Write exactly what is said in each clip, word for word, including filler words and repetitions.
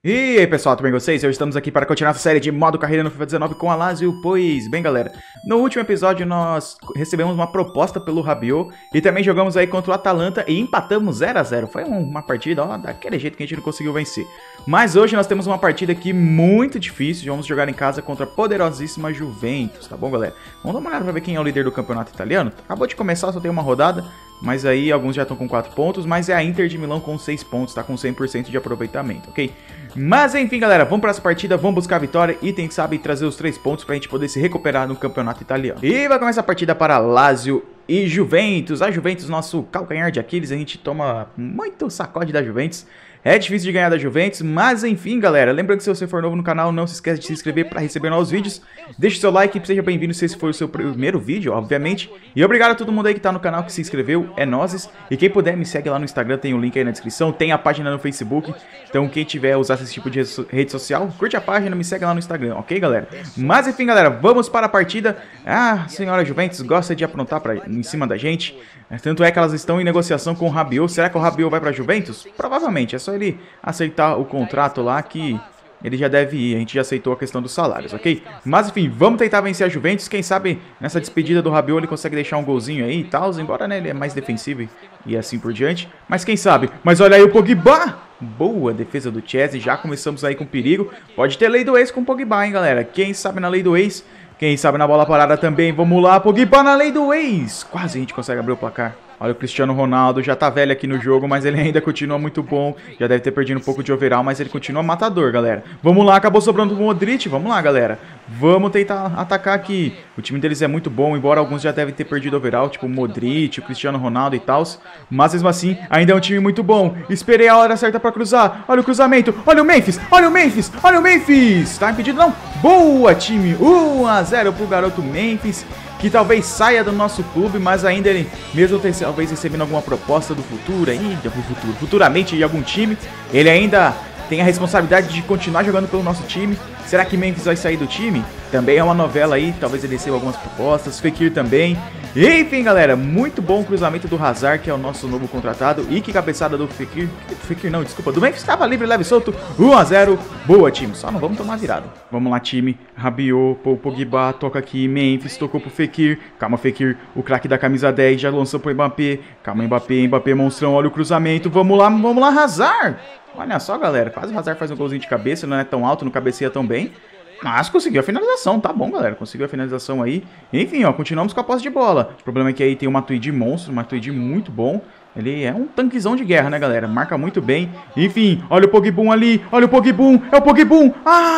E aí pessoal, tudo bem com vocês? Hoje estamos aqui para continuar essa série de modo carreira no FIFA dezenove com a Lazio, pois bem galera, no último episódio nós recebemos uma proposta pelo Rabiot e também jogamos aí contra o Atalanta e empatamos zero a zero, foi uma partida ó, daquele jeito que a gente não conseguiu vencer. Mas hoje nós temos uma partida aqui muito difícil, vamos jogar em casa contra a poderosíssima Juventus, tá bom galera? Vamos dar uma olhada para ver quem é o líder do campeonato italiano, acabou de começar, só tem uma rodada. Mas aí alguns já estão com quatro pontos, mas é a Inter de Milão com seis pontos, tá com cem por cento de aproveitamento, ok? Mas enfim galera, vamos para essa partida, vamos buscar a vitória e quem sabe trazer os três pontos pra gente poder se recuperar no campeonato italiano. E vai começar a partida para Lazio e Juventus, a Juventus nosso calcanhar de Aquiles, a gente toma muito sacode da Juventus. É difícil de ganhar da Juventus, mas enfim galera, lembrando que se você for novo no canal, não se esquece de se inscrever para receber novos vídeos. Deixe seu like, seja bem-vindo se esse for o seu primeiro vídeo, obviamente. E obrigado a todo mundo aí que tá no canal, que se inscreveu, é nóis. E quem puder me segue lá no Instagram, tem o link aí na descrição, tem a página no Facebook. Então quem tiver usar esse tipo de rede social, curte a página, me segue lá no Instagram, ok galera? Mas enfim galera, vamos para a partida. Ah, a senhora Juventus gosta de aprontar pra, em cima da gente. Tanto é que elas estão em negociação com o Rabiot. Será que o Rabiot vai pra Juventus? Provavelmente, é só ele aceitar o contrato lá que ele já deve ir. A gente já aceitou a questão dos salários, ok? Mas enfim, vamos tentar vencer a Juventus. Quem sabe nessa despedida do Rabiot ele consegue deixar um golzinho aí e tal. Embora né, ele é mais defensivo e assim por diante. Mas quem sabe? Mas olha aí o Pogba! Boa defesa do Chelsea, já começamos aí com perigo. Pode ter lei do ex com o Pogba, hein galera? Quem sabe na lei do ex? Quem sabe na bola parada também, vamos lá, Pogba na lei do ex. Quase a gente consegue abrir o placar. Olha o Cristiano Ronaldo, já tá velho aqui no jogo, mas ele ainda continua muito bom. Já deve ter perdido um pouco de overall, mas ele continua matador, galera. Vamos lá, acabou sobrando o Modric, vamos lá, galera. Vamos tentar atacar aqui. O time deles é muito bom, embora alguns já devem ter perdido overall, tipo o Modric, o Cristiano Ronaldo e tal. Mas mesmo assim, ainda é um time muito bom. Esperei a hora certa pra cruzar. Olha o cruzamento, olha o Memphis, olha o Memphis, olha o Memphis. Tá impedido não? Boa, time, um a zero pro garoto Memphis, que talvez saia do nosso clube, mas ainda ele, mesmo ter, talvez recebendo alguma proposta do futuro, aí, do futuro, futuramente de algum time, ele ainda tem a responsabilidade de continuar jogando pelo nosso time. Será que Memphis vai sair do time? Também é uma novela aí, talvez ele receba algumas propostas, Fekir também. Enfim galera, muito bom o cruzamento do Hazard, que é o nosso novo contratado. E que cabeçada do Fekir, Fekir não, desculpa, do Memphis estava livre, leve e solto, um a zero, boa time, só não vamos tomar virada. Vamos lá time, Rabiot, Pogba, toca aqui, Memphis, tocou pro Fekir, calma Fekir, o craque da camisa dez, já lançou pro Mbappé, calma Mbappé, Mbappé monstrão, olha o cruzamento, vamos lá, vamos lá Hazard. Olha só galera, quase o Hazard faz um golzinho de cabeça, não é tão alto, não cabeceia tão bem. Mas conseguiu a finalização, tá bom galera, conseguiu a finalização aí. Enfim, ó, continuamos com a posse de bola. O problema é que aí tem o Matuidi monstro, o Matuidi muito bom. Ele é um tanquezão de guerra, né galera, marca muito bem. Enfim, olha o Pogbum ali, olha o Pogbum, é o Pogbum.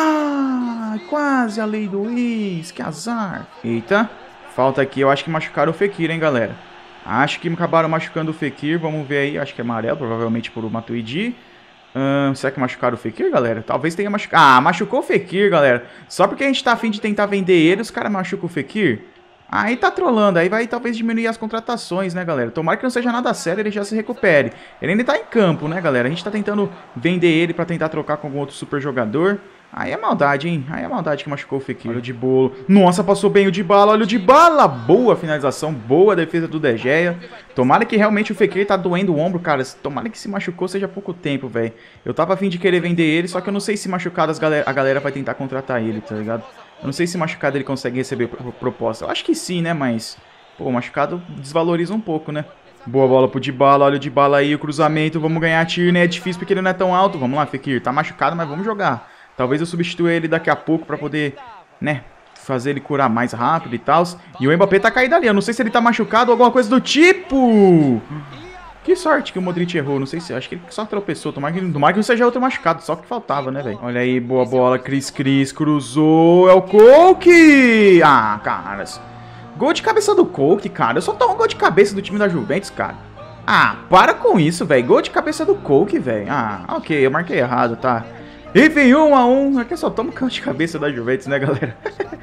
Ah, quase a lei do ex, que azar. Eita, falta aqui, eu acho que machucaram o Fekir, hein galera. Acho que acabaram machucando o Fekir, vamos ver aí, acho que é amarelo, provavelmente por o Matuidi. Hum, será que machucaram o Fekir, galera? Talvez tenha machucado. Ah, machucou o Fekir, galera. Só porque a gente tá afim de tentar vender ele, os caras machucam o Fekir. Aí tá trolando, aí vai talvez diminuir as contratações, né, galera? Tomara que não seja nada sério, ele já se recupere. Ele ainda tá em campo, né, galera? A gente tá tentando vender ele pra tentar trocar com algum outro super jogador. Aí é maldade, hein? Aí é maldade que machucou o Fekir. Olha o de bolo. Nossa, passou bem o de bala. Olha o de bala. Boa finalização. Boa defesa do De Gea. Tomara que realmente o Fekir tá doendo o ombro, cara. Tomara que se machucou seja pouco tempo, velho. Eu tava a fim de querer vender ele, só que eu não sei se machucado as galera, a galera vai tentar contratar ele, tá ligado? Eu não sei se machucado ele consegue receber proposta. Eu acho que sim, né? Mas, pô, machucado desvaloriza um pouco, né? Boa bola pro Dybala, olha o Dybala aí, o cruzamento. Vamos ganhar tiro, né? É difícil porque ele não é tão alto. Vamos lá, Fekir. Tá machucado, mas vamos jogar. Talvez eu substitua ele daqui a pouco pra poder, né, fazer ele curar mais rápido e tal. E o Mbappé tá caído ali. Eu não sei se ele tá machucado ou alguma coisa do tipo. Que sorte que o Modric errou. Não sei se... Acho que ele só tropeçou. Tomara que, tomara que não seja outro machucado. Só que faltava, né, velho? Olha aí, boa bola. Cris Cris cruzou. É o Coque. Ah, caras. Gol de cabeça do Coque, cara. Eu só tomo um gol de cabeça do time da Juventus, cara. Ah, para com isso, velho. Gol de cabeça do Coque, velho. Ah, ok. Eu marquei errado, tá? Enfim, um a um, aqui só toma o canto de cabeça da Juventus, né, galera?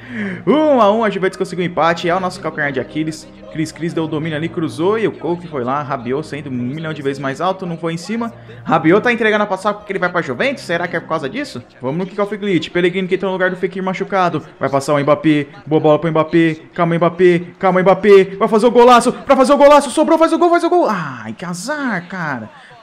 um a um, a Juventus conseguiu um empate, é o nosso calcanhar de Aquiles. Cris Cris deu o domínio ali, cruzou e o Coque foi lá, Rabiot saindo um milhão de vezes mais alto, não foi em cima. Rabiot tá entregando a passar porque ele vai pra Juventus? Será que é por causa disso? Vamos no kick-off glitch, Pellegrini que entrou no lugar do Fekir machucado. Vai passar o Mbappé, boa bola pro Mbappé, calma Mbappé, calma Mbappé, vai fazer o golaço, pra fazer o golaço, sobrou, faz o gol, faz o gol. Ai, que azar, cara.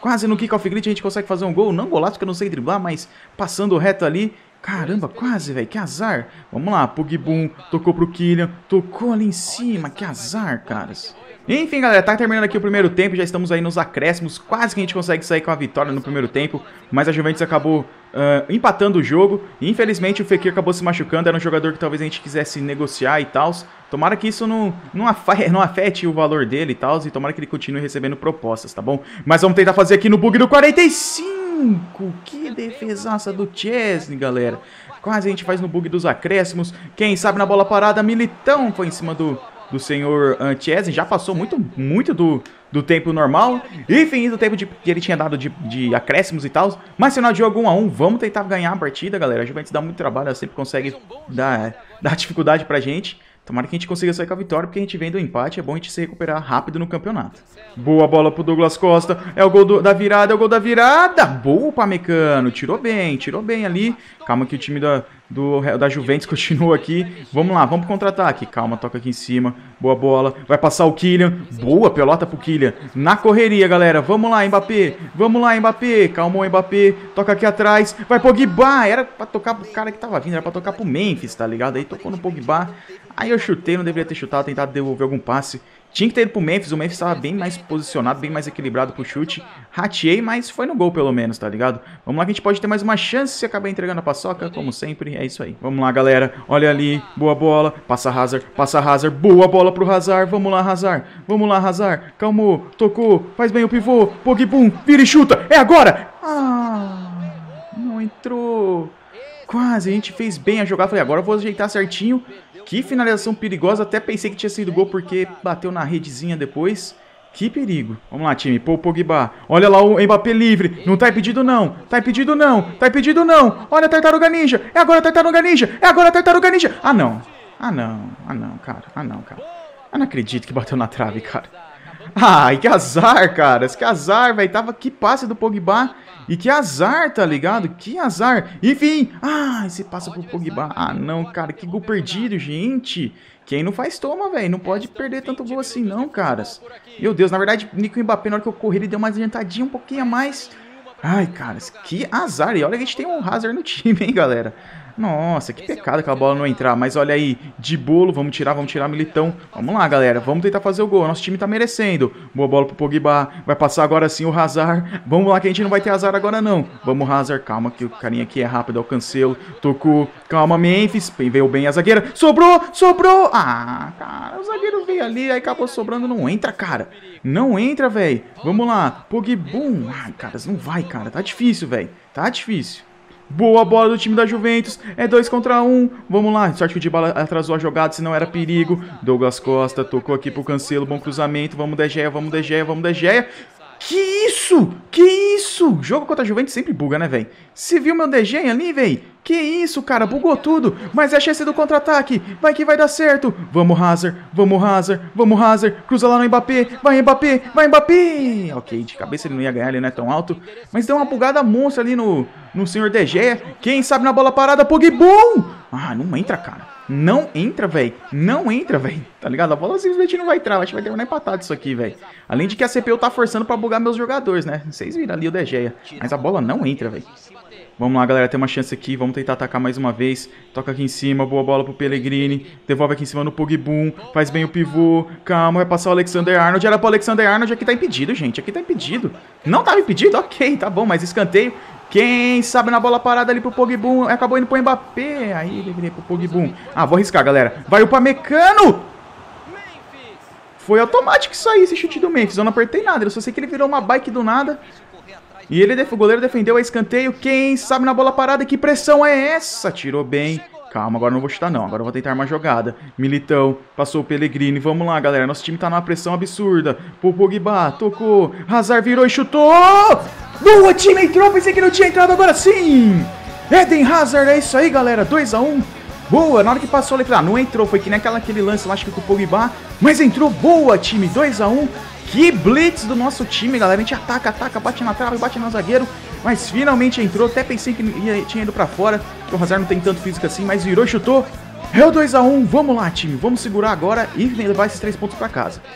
Quase no kick-off grid a gente consegue fazer um gol. Não golaço, porque eu não sei driblar, mas passando reto ali. Caramba, quase, velho, que azar. Vamos lá, Pogba tocou pro Kylian, tocou ali em cima, que azar, caras. Enfim, galera, tá terminando aqui o primeiro tempo, já estamos aí nos acréscimos, quase que a gente consegue sair com a vitória no primeiro tempo, mas a Juventus acabou uh, empatando o jogo, e infelizmente o Fekir acabou se machucando, era um jogador que talvez a gente quisesse negociar e tal. Tomara que isso não, não, afete, não afete o valor dele e tal, e tomara que ele continue recebendo propostas, tá bom? Mas vamos tentar fazer aqui no bug do quarenta e cinco, que defesaça do Chesney, galera. Quase a gente faz no bug dos acréscimos, quem sabe na bola parada, Militão foi em cima do... do senhor uh, Chesney, já passou muito, muito do, do tempo normal, enfim, do tempo de, que ele tinha dado de, de acréscimos e tal, mas final de jogo um a um, vamos tentar ganhar a partida, galera. A Juventus dá muito trabalho, ela sempre consegue dar, dar dificuldade pra gente. Tomara que a gente consiga sair com a vitória, porque a gente vem do empate, é bom a gente se recuperar rápido no campeonato. Boa bola pro Douglas Costa, é o gol do, da virada, é o gol da virada, boa Upamecano, tirou bem, tirou bem ali. Calma que o time da, do, da Juventus continua aqui, vamos lá, vamos pro contra-ataque, calma, toca aqui em cima, boa bola, vai passar o Kylian, boa pelota pro Kylian, na correria, galera, vamos lá, Mbappé, vamos lá, Mbappé, calma o Mbappé, toca aqui atrás, vai Pogba, era pra tocar pro cara que tava vindo, era pra tocar pro Memphis, tá ligado? Aí tocou no Pogba, aí eu chutei, não deveria ter chutado, tentado devolver algum passe. Tinha que ter ido pro Memphis, o Memphis estava bem mais posicionado, bem mais equilibrado pro chute. Rateei, mas foi no gol pelo menos, tá ligado? Vamos lá que a gente pode ter mais uma chance se acabar entregando a paçoca, como sempre, é isso aí. Vamos lá, galera, olha ali, boa bola, passa Hazard, passa Hazard, boa bola pro Hazard, vamos lá, Hazard, vamos lá, Hazard, calmou, tocou, faz bem o pivô, Pogba, vira e chuta, é agora! Ah, não entrou... Quase, a gente fez bem a jogada, falei, agora eu vou ajeitar certinho. Que finalização perigosa, até pensei que tinha sido gol porque bateu na redezinha depois. Que perigo. Vamos lá, time, pô, Pogba. Olha lá o Mbappé livre, não tá impedido não, tá impedido não, tá impedido não. Olha a Tartaruga Ninja, é agora a Tartaruga Ninja, é agora a Tartaruga Ninja. Ah não, ah não, ah não, cara, ah não, cara. Eu não acredito que bateu na trave, cara. Ai, que azar, cara. Que azar, velho. Tava que passe do Pogba. E que azar, tá ligado? Que azar. Enfim. Ah, esse passa pro Pogba. Ah, não, cara. Que gol perdido, gente. Quem não faz toma, velho. Não pode perder tanto gol assim, não, caras. Meu Deus, na verdade, o Nico Mbappé, na hora que eu corri, ele deu uma adiantadinha um pouquinho a mais. Ai, caras. Que azar. E olha que a gente tem um Hazard no time, hein, galera. Nossa, que pecado aquela bola não entrar. Mas olha aí, de bolo, vamos tirar, vamos tirar Militão. Vamos lá, galera, vamos tentar fazer o gol. Nosso time tá merecendo. Boa bola pro Pogba, vai passar agora sim o Hazard. Vamos lá que a gente não vai ter azar agora não. Vamos, Hazard, calma que o carinha aqui é rápido, é o Cancelo. Tocou, calma, Memphis. Veio bem a zagueira, sobrou, sobrou. Ah, cara, o zagueiro veio ali, aí acabou sobrando. Não entra, cara. Não entra, velho. Vamos lá, Pogba. Ai, cara, não vai, cara. Tá difícil, velho. Tá difícil. Boa bola do time da Juventus, é dois contra um, vamos lá, sorte que o Dybala atrasou a jogada, senão era perigo. Douglas Costa tocou aqui pro Cancelo, bom cruzamento, vamos De Gea, vamos De Gea, vamos De Gea. Que isso? Que isso? Jogo contra a Juventus sempre buga, né, velho? Você viu meu De Gea ali, velho? Que isso, cara, bugou tudo, mas é a chance do contra-ataque, vai que vai dar certo. Vamos, Hazard, vamos, Hazard, vamos, Hazard, cruza lá no Mbappé, vai, Mbappé, vai, Mbappé. Ok, de cabeça ele não ia ganhar, ele não é tão alto, mas deu uma bugada monstra ali no, no senhor De Gea. Quem sabe na bola parada, Pogba. Ah, não entra, cara. Não entra, velho. Não entra, velho. Tá ligado? A bola simplesmente não vai entrar. Acho que vai terminar empatado isso aqui, velho. Além de que a C P U tá forçando pra bugar meus jogadores, né? Vocês viram ali o De Gea. Mas a bola não entra, velho. Vamos lá, galera. Tem uma chance aqui. Vamos tentar atacar mais uma vez. Toca aqui em cima. Boa bola pro Pellegrini. Devolve aqui em cima no Pogba. Faz bem o pivô. Calma, vai passar o Alexander Arnold. Era pro Alexander Arnold. Aqui tá impedido, gente. Aqui tá impedido. Não tava impedido? Ok, tá bom. Mas escanteio. Quem sabe na bola parada ali pro Pogba, acabou indo pro Mbappé, aí deveria pro Pogba. Ah, vou arriscar, galera. Vai o Upamecano! Foi automático isso aí, esse chute do Memphis. Eu não apertei nada, eu só sei que ele virou uma bike do nada. E ele, o goleiro defendeu a escanteio. Quem sabe na bola parada, que pressão é essa? Tirou bem. Calma, agora não vou chutar não, agora eu vou tentar uma jogada. Militão, passou o Pellegrini, vamos lá, galera. Nosso time tá numa pressão absurda. Pro Pogba, tocou, Hazard virou e chutou. Boa, time, entrou, pensei que não tinha entrado, agora sim. Eden Hazard, é isso aí, galera, dois a um. Boa, na hora que passou, ele ah, não entrou, foi que nem aquela, aquele lance lá, acho que com o Pogba. Mas entrou, boa, time, dois a um. Que blitz do nosso time, galera. A gente ataca, ataca, bate na trave, bate no zagueiro. Mas finalmente entrou. Até pensei que ia, tinha ido pra fora. Que o Hazard não tem tanto físico assim. Mas virou e chutou. É o dois a um. Vamos lá, time. Vamos segurar agora e levar esses três pontos pra casa.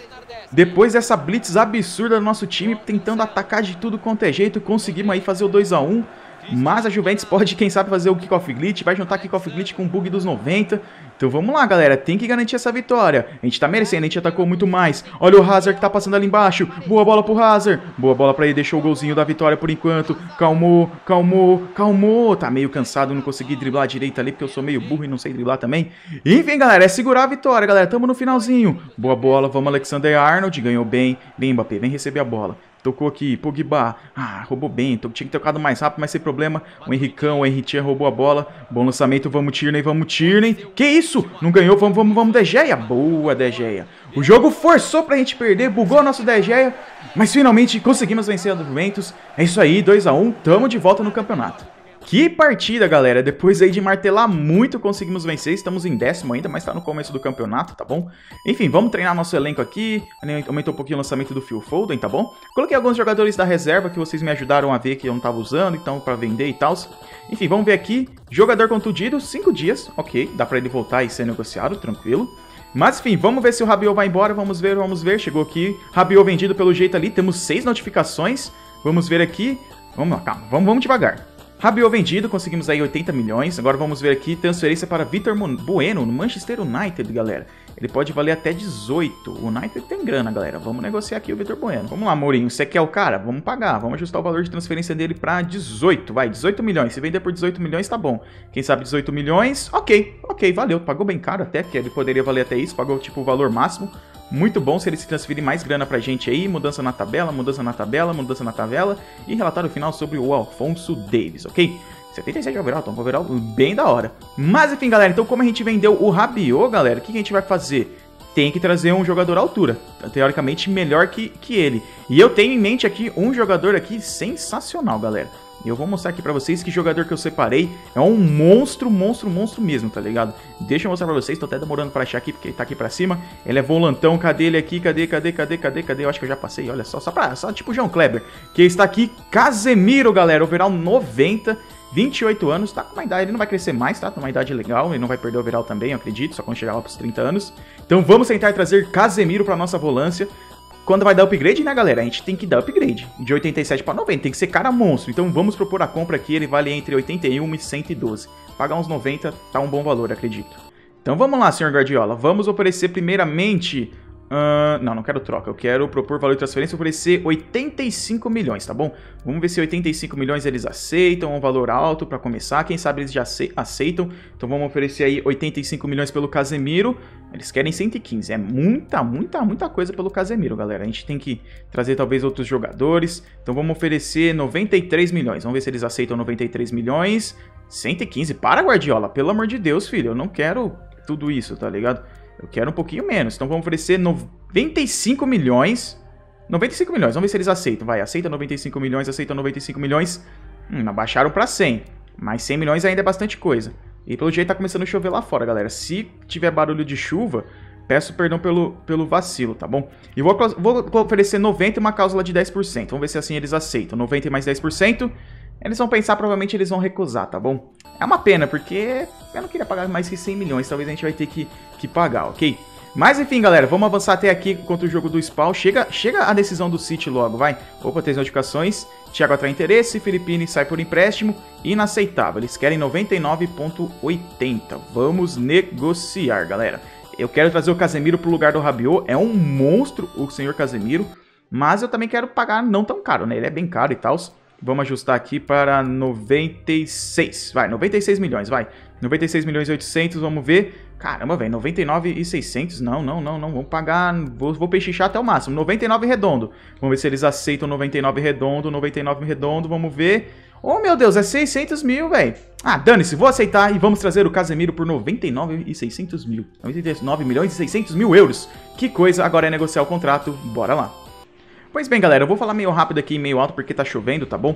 Depois dessa blitz absurda do nosso time, tentando atacar de tudo quanto é jeito, conseguimos aí fazer o dois a um. Mas a Juventus pode, quem sabe, fazer o kickoff glitch, vai juntar kickoff glitch com o bug dos noventa. Então vamos lá, galera, tem que garantir essa vitória. A gente tá merecendo, a gente atacou muito mais. Olha o Hazard que tá passando ali embaixo. Boa bola pro Hazard. Boa bola pra ele, deixou o golzinho da vitória por enquanto. Calmou, calmou, calmou. Tá meio cansado, não consegui driblar a direita ali, porque eu sou meio burro e não sei driblar também. Enfim, galera, é segurar a vitória, galera. Tamo no finalzinho. Boa bola, vamos Alexander-Arnold, ganhou bem. Vem, Mbappé, vem receber a bola. Tocou aqui, Pogba, ah, roubou bem, tinha que ter tocado mais rápido, mas sem problema. O Henricão, o Henrique roubou a bola. Bom lançamento, vamos Tierney, vamos Tierney. Que isso? Não ganhou, vamos, vamos, vamos De Gea. Boa, De Gea. O jogo forçou pra gente perder, bugou nosso De Gea, mas finalmente conseguimos vencer a Juventus. É isso aí, dois a um, tamo de volta no campeonato. Que partida, galera, depois aí de martelar muito conseguimos vencer, estamos em décimo ainda, mas tá no começo do campeonato, tá bom? Enfim, vamos treinar nosso elenco aqui, aumentou um pouquinho o lançamento do Phil Foden, tá bom? Coloquei alguns jogadores da reserva que vocês me ajudaram a ver que eu não tava usando, então pra vender e tal. Enfim, vamos ver aqui, jogador contundido, cinco dias, ok, dá pra ele voltar e ser negociado, tranquilo. Mas enfim, vamos ver se o Rabiot vai embora, vamos ver, vamos ver, chegou aqui, Rabiot vendido pelo jeito ali, temos seis notificações, vamos ver aqui, vamos lá, calma, vamos, vamos devagar. Rabiot vendido, conseguimos aí oitenta milhões. Agora vamos ver aqui, transferência para Vitor Bueno no Manchester United, galera. Ele pode valer até dezoito. O United tem grana, galera. Vamos negociar aqui o Vitor Bueno. Vamos lá, Mourinho, você quer o cara? Vamos pagar. Vamos ajustar o valor de transferência dele para dezoito. Vai, dezoito milhões. Se vender por dezoito milhões, tá bom. Quem sabe dezoito milhões? Ok, ok, valeu. Pagou bem caro até, porque ele poderia valer até isso. Pagou tipo o valor máximo. Muito bom se ele se transferir mais grana pra gente aí. Mudança na tabela, mudança na tabela, mudança na tabela. E relatório final sobre o Alphonso Davies, ok? setenta e sete overall, então overall bem da hora. Mas enfim, galera, então como a gente vendeu o Rabiot, galera, o que a gente vai fazer? Tem que trazer um jogador à altura, teoricamente melhor que, que ele. E eu tenho em mente aqui um jogador aqui sensacional, galera. E eu vou mostrar aqui pra vocês que jogador que eu separei é um monstro, monstro, monstro mesmo, tá ligado? Deixa eu mostrar pra vocês, tô até demorando pra achar aqui, porque ele tá aqui pra cima. Ele é volantão, cadê ele aqui? Cadê, cadê, cadê, cadê, cadê? Eu acho que eu já passei, olha só, só pra, só tipo o João Kleber. Que está aqui, Casemiro, galera, overall noventa, vinte e oito anos, tá com uma idade, ele não vai crescer mais, tá? Tá uma idade legal, ele não vai perder o overall também, eu acredito, só quando chegar lá pros trinta anos. Então vamos tentar trazer Casemiro pra nossa volância. Quando vai dar upgrade, né, galera? A gente tem que dar upgrade. De oitenta e sete para noventa, tem que ser cara monstro. Então vamos propor a compra aqui, ele vale entre oitenta e um e cento e doze. Pagar uns noventa tá um bom valor, acredito. Então vamos lá, senhor Guardiola. Vamos oferecer primeiramente... Uh, não, não quero troca. Eu quero propor valor de transferência e oferecer oitenta e cinco milhões, tá bom? Vamos ver se oitenta e cinco milhões eles aceitam, um valor alto para começar. Quem sabe eles já aceitam. Então vamos oferecer aí oitenta e cinco milhões pelo Casemiro. Eles querem cento e quinze. É muita, muita, muita coisa pelo Casemiro, galera. A gente tem que trazer talvez outros jogadores. Então vamos oferecer noventa e três milhões. Vamos ver se eles aceitam noventa e três milhões. cento e quinze. Para, Guardiola. Pelo amor de Deus, filho. Eu não quero tudo isso, tá ligado? Eu quero um pouquinho menos. Então vamos oferecer noventa e cinco milhões. noventa e cinco milhões. Vamos ver se eles aceitam. Vai, aceita noventa e cinco milhões, aceita noventa e cinco milhões. Hum, abaixaram para cem. Mas cem milhões ainda é bastante coisa. E pelo jeito tá começando a chover lá fora, galera. Se tiver barulho de chuva, peço perdão pelo, pelo vacilo, tá bom? E vou, vou oferecer noventa e uma cláusula de dez por cento. Vamos ver se assim eles aceitam. noventa e mais dez por cento. Eles vão pensar, provavelmente eles vão recusar, tá bom? É uma pena, porque eu não queria pagar mais que cem milhões. Talvez a gente vai ter que, que pagar, ok? Mas enfim, galera, vamos avançar até aqui contra o jogo do Spawn. Chega, chega a decisão do City logo, vai. Opa, tem notificações. Thiago atrai interesse, Filippini sai por empréstimo. Inaceitável, eles querem noventa e nove vírgula oitenta. Vamos negociar, galera. Eu quero trazer o Casemiro pro lugar do Rabiot. É um monstro o senhor Casemiro. Mas eu também quero pagar não tão caro, né? Ele é bem caro e tal. Vamos ajustar aqui para noventa e seis. Vai, noventa e seis milhões, vai. noventa e seis milhões e oitocentos, vamos ver. Caramba, velho, noventa e nove e seiscentos. Não, não, não, não. Vamos pagar. Vou, vou pechinchar até o máximo. noventa e nove redondo. Vamos ver se eles aceitam noventa e nove redondo. noventa e nove redondo, vamos ver. Oh, meu Deus, é seiscentos mil, velho. Ah, dane-se, vou aceitar e vamos trazer o Casemiro por noventa e nove e seiscentos mil. noventa e nove milhões e seiscentos mil euros. Que coisa, agora é negociar o contrato. Bora lá. Pois bem, galera, eu vou falar meio rápido aqui, meio alto, porque tá chovendo, tá bom?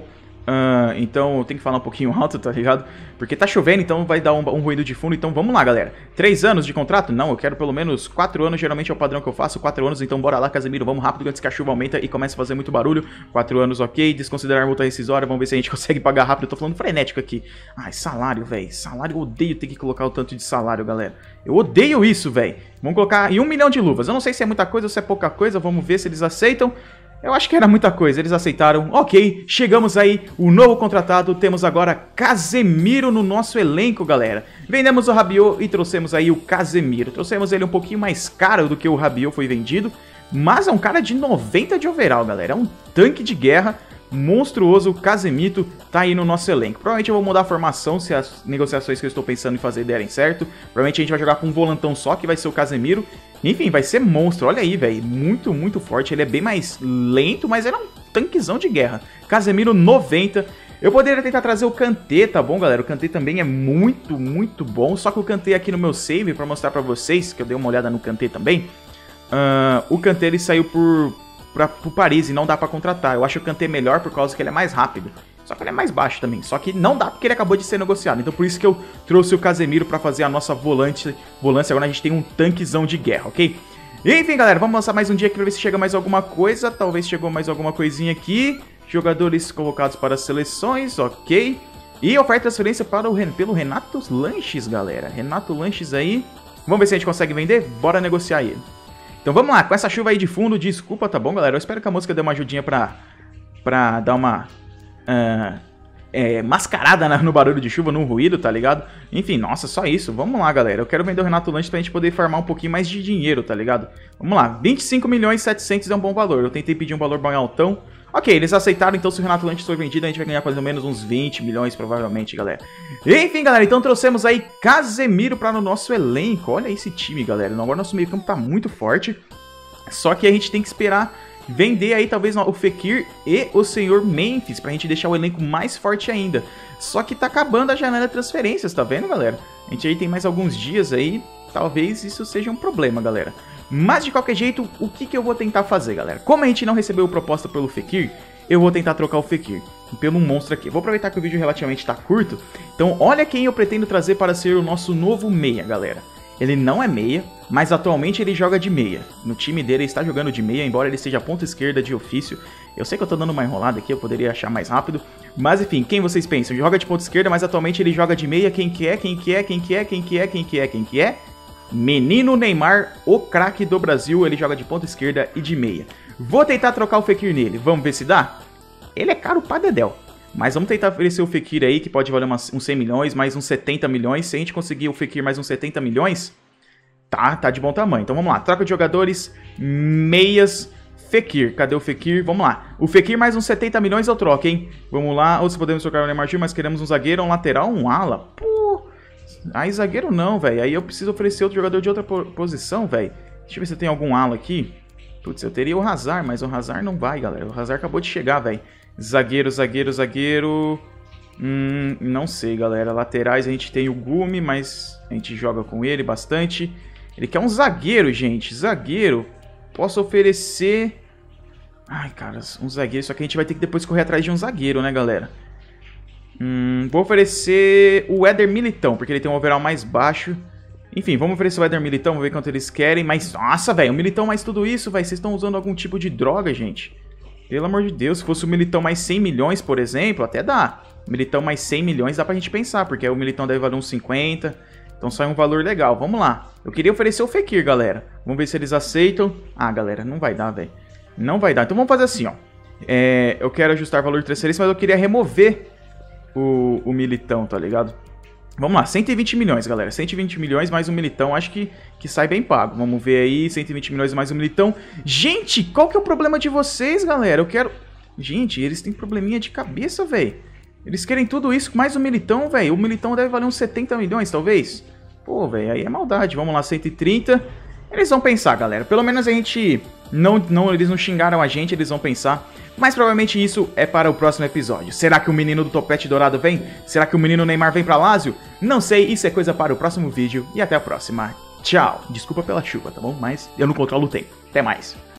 Uh, então eu tenho que falar um pouquinho alto, tá ligado? Porque tá chovendo, então vai dar um, um ruído de fundo. Então vamos lá, galera. Três anos de contrato? Não, eu quero pelo menos quatro anos. Geralmente é o padrão que eu faço. Quatro anos, então bora lá, Casemiro. Vamos rápido antes que a chuva aumenta e comece a fazer muito barulho. Quatro anos, ok. Desconsiderar multa rescisória. Vamos ver se a gente consegue pagar rápido. Eu tô falando frenético aqui. Ai, salário, velho. Salário, eu odeio ter que colocar o tanto de salário, galera. Eu odeio isso, velho. Vamos colocar em um milhão de luvas. Eu não sei se é muita coisa ou se é pouca coisa. Vamos ver se eles aceitam. Eu acho que era muita coisa, eles aceitaram. Ok, chegamos aí, o novo contratado. Temos agora Casemiro no nosso elenco, galera. Vendemos o Rabiot e trouxemos aí o Casemiro. Trouxemos ele um pouquinho mais caro do que o Rabiot foi vendido, mas é um cara de noventa de overall, galera. É um tanque de guerra monstruoso. O Casemiro tá aí no nosso elenco. Provavelmente eu vou mudar a formação se as negociações que eu estou pensando em fazer derem certo. Provavelmente a gente vai jogar com um volantão só, que vai ser o Casemiro. Enfim, vai ser monstro. Olha aí, velho. Muito, muito forte. Ele é bem mais lento, mas ele é um tanquezão de guerra. Casemiro noventa. Eu poderia tentar trazer o Kanté, tá bom, galera? O Kanté também é muito, muito bom. Só que o Kanté aqui no meu save, pra mostrar pra vocês, que eu dei uma olhada no Kanté também. Uh, o Kanté, ele saiu por... Pra, pro Paris e não dá pra contratar. Eu acho o Kanté melhor por causa que ele é mais rápido. Só que ele é mais baixo também. Só que não dá porque ele acabou de ser negociado. Então por isso que eu trouxe o Casemiro pra fazer a nossa volante. Volante. Agora a gente tem um tanquezão de guerra, ok? Enfim, galera, vamos lançar mais um dia aqui pra ver se chega mais alguma coisa. Talvez chegou mais alguma coisinha aqui. Jogadores convocados para as seleções, ok. E oferta de transferência para o, pelo Renato Lanches, galera. Renato Lanches aí. Vamos ver se a gente consegue vender. Bora negociar ele. Então vamos lá, com essa chuva aí de fundo, desculpa, tá bom, galera? Eu espero que a música dê uma ajudinha pra, pra dar uma uh, é, mascarada na, no barulho de chuva, no ruído, tá ligado? Enfim, nossa, só isso. Vamos lá, galera. Eu quero vender o Renato Lanches pra gente poder farmar um pouquinho mais de dinheiro, tá ligado? Vamos lá, vinte e cinco milhões e setecentos é um bom valor. Eu tentei pedir um valor bem altão. Ok, eles aceitaram, então se o Renato Lanches for vendido, a gente vai ganhar pelo menos uns vinte milhões, provavelmente, galera. Enfim, galera, então trouxemos aí Casemiro para o nosso elenco. Olha esse time, galera. Agora nosso meio campo tá muito forte. Só que a gente tem que esperar vender aí, talvez, o Fekir e o senhor Memphis, pra gente deixar o elenco mais forte ainda. Só que tá acabando a janela de transferências, tá vendo, galera? A gente aí tem mais alguns dias aí, talvez isso seja um problema, galera. Mas, de qualquer jeito, o que, que eu vou tentar fazer, galera? Como a gente não recebeu proposta pelo Fekir, eu vou tentar trocar o Fekir pelo monstro aqui. Vou aproveitar que o vídeo relativamente tá curto. Então, olha quem eu pretendo trazer para ser o nosso novo meia, galera. Ele não é meia, mas atualmente ele joga de meia. No time dele ele está jogando de meia, embora ele seja ponta esquerda de ofício. Eu sei que eu tô dando uma enrolada aqui, eu poderia achar mais rápido. Mas, enfim, quem vocês pensam? Joga de ponta esquerda, mas atualmente ele joga de meia. Quem que é? Quem que é? Quem que é? Quem que é? Quem que é? Quem que é? Menino Neymar, o craque do Brasil, ele joga de ponta esquerda e de meia. Vou tentar trocar o Fekir nele, vamos ver se dá? Ele é caro pra dedéu, mas vamos tentar oferecer o Fekir aí, que pode valer umas, uns cem milhões, mais uns setenta milhões. Se a gente conseguir o Fekir mais uns setenta milhões, tá, tá de bom tamanho. Então vamos lá, troca de jogadores, meias, Fekir, cadê o Fekir? Vamos lá, o Fekir mais uns setenta milhões eu troco, hein? Vamos lá, ou se podemos trocar o Neymar, mas queremos um zagueiro, um lateral, um ala, pô. Aí zagueiro não, velho. Aí eu preciso oferecer outro jogador de outra po posição, velho. Deixa eu ver se tem algum ala aqui. Putz, eu teria o Hazard, mas o Hazard não vai, galera. O Hazard acabou de chegar, velho. Zagueiro, zagueiro, zagueiro... Hum, não sei, galera. Laterais a gente tem o Gumi, mas a gente joga com ele bastante. Ele quer um zagueiro, gente. Zagueiro. Posso oferecer... Ai, cara, um zagueiro. Só que a gente vai ter que depois correr atrás de um zagueiro, né, galera? Hum, vou oferecer o Éder Militão, porque ele tem um overall mais baixo. Enfim, vamos oferecer o Éder Militão, vamos ver quanto eles querem. Mas, nossa, velho, o Militão mais tudo isso, velho. Vocês estão usando algum tipo de droga, gente. Pelo amor de Deus, se fosse o Militão mais cem milhões, por exemplo, até dá. Militão mais cem milhões dá pra gente pensar, porque o Militão deve valer uns cinquenta. Então sai um valor legal, vamos lá. Eu queria oferecer o Fekir, galera. Vamos ver se eles aceitam. Ah, galera, não vai dar, velho. Não vai dar. Então vamos fazer assim, ó. É, eu quero ajustar o valor de transferência, mas eu queria remover O, o Militão, tá ligado? Vamos lá, cento e vinte milhões, galera. cento e vinte milhões mais um Militão, acho que, que sai bem pago. Vamos ver aí, cento e vinte milhões mais um Militão. Gente, qual que é o problema de vocês, galera? Eu quero... Gente, eles têm probleminha de cabeça, velho. Eles querem tudo isso, mais um Militão, velho. O Militão deve valer uns setenta milhões, talvez. Pô, velho, aí é maldade. Vamos lá, cento e trinta. Eles vão pensar, galera. Pelo menos a gente... Não, não, eles não xingaram a gente, eles vão pensar. Mas provavelmente isso é para o próximo episódio. Será que o menino do topete dourado vem? Será que o menino Neymar vem pra Lazio? Não sei, isso é coisa para o próximo vídeo. E até a próxima. Tchau. Desculpa pela chuva, tá bom? Mas eu não controlo o tempo. Até mais.